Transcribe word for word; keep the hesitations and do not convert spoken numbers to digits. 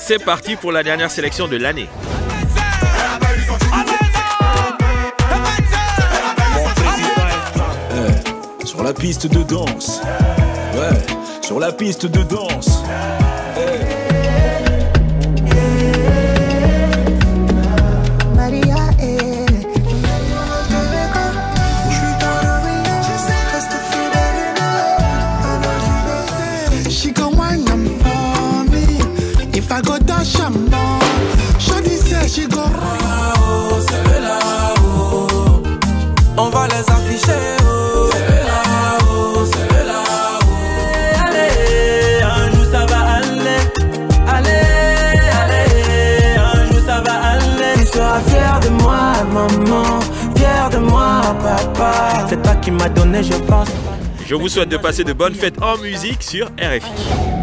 C'est parti pour la dernière sélection de l'année. Hey, sur la piste de danse. Ouais, sur la piste de danse. Hey. I go dash Chambon, Shawty say she go là-haut, c'est là-haut. On va les afficher, oh. C'est là-haut, c'est là-haut. Allez, un jour ça va aller. Allez, allez, un jour ça va aller. Tu seras fier de moi, maman. Fier de moi, papa. C'est toi qui m'as donné, je pense. Je vous souhaite de passer de bonnes fêtes en musique sur R F I.